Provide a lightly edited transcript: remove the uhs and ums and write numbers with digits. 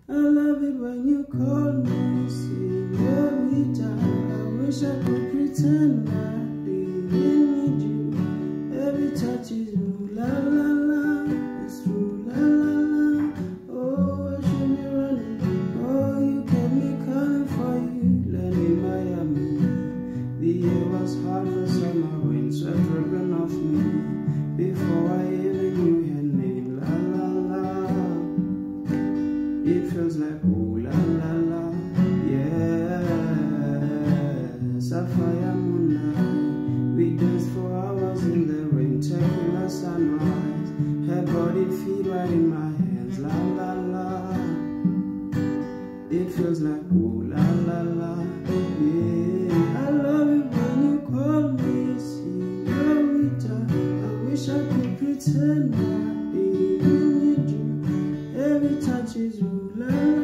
I love it when you call me Señorita. I wish I could pretend I didn't need you. Every touch is ooh la la la, it's true la la la. Oh, I should be running. Oh, you kept me calling for you. Land in Miami. The year was hard for summer, wind swept ribbon off me. Before I even knew your name, la la la. It feels like ooh la la la, yeah. Sapphire moonlight, we danced for hours in the rain, tequila sunrise. Her body feet right in my hands, la la la. It feels like ooh la la la, yeah. I love it when you call me Señorita. I wish I could pretend I didn't need you. Every touch is ooh la la.